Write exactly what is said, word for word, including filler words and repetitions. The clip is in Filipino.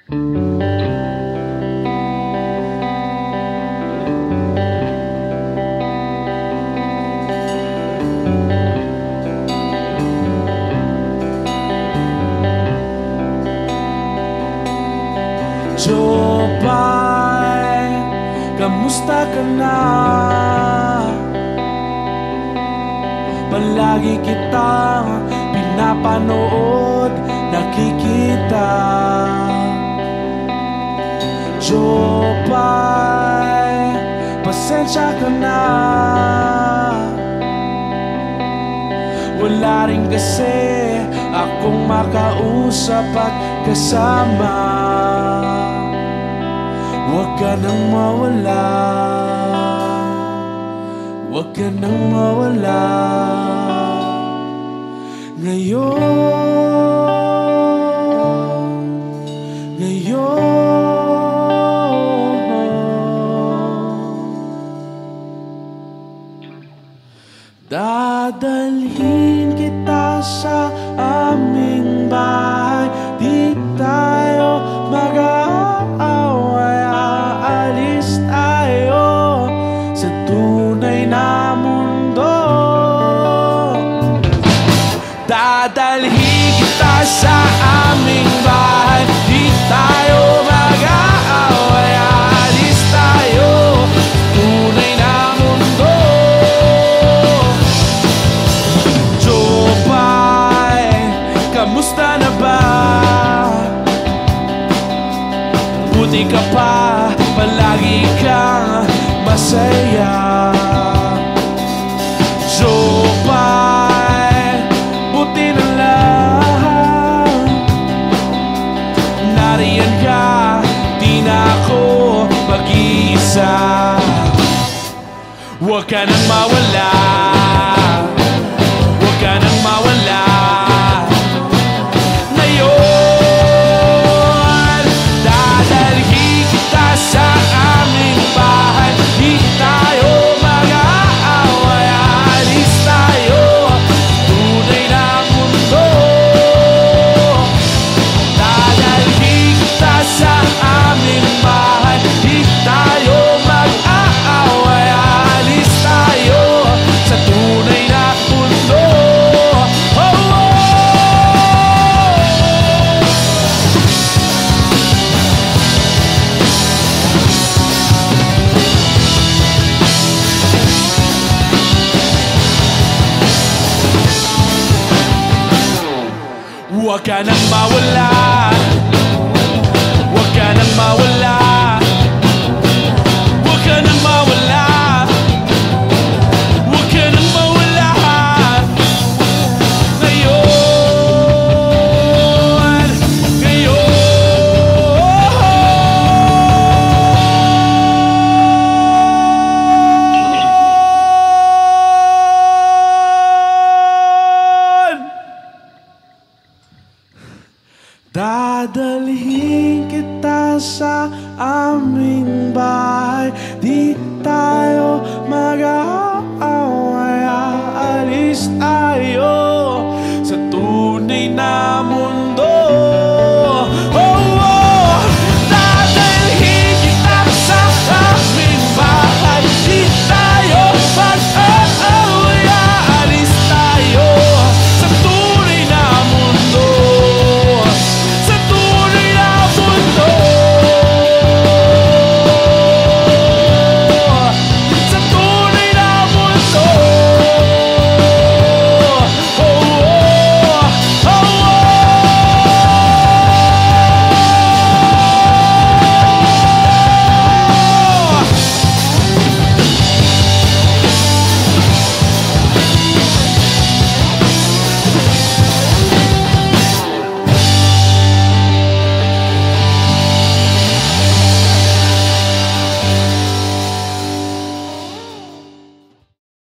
JOPAY, kamusta ka na? Palagi kitang pinapanood, nakikita. JOPAY, pasensya ka na. Wala rin kasi akong makausap at kasama. Huwag ka nang mawala, huwag ka nang mawala. Ngayon, ngayon dadalhin kita sa aming bahay. Di tayo mag-aaway, aalis tayo sa tunay na mundo. Dadalhin kita sa aming bahay. Di tayo mag-aaway, aalis tayo sa tunay na mundo. JOPAY, kamusta na ba? Buti ka pa, palagi kang masaya. JOPAY, buti na lang nariyan ka, di na ako mag-iisa. Huwag ka nang mawala, huwag ka nang mawala. Ngayon, dadalhin kita sa aming bahay. Di tayo mag-aaway, aalis tayo tunay na mundo. Dadalhin kita sa aming bahay. Di tayo mag-aaway, aalis tayo sa tunay na mundo. Oh, oh. Huwag ka nang mawala, huwag ka nang mawala, huwag ka nang mawala, huwag ka nang mawala. Ngayon, ngayon dadalhin kita sa aming bahay.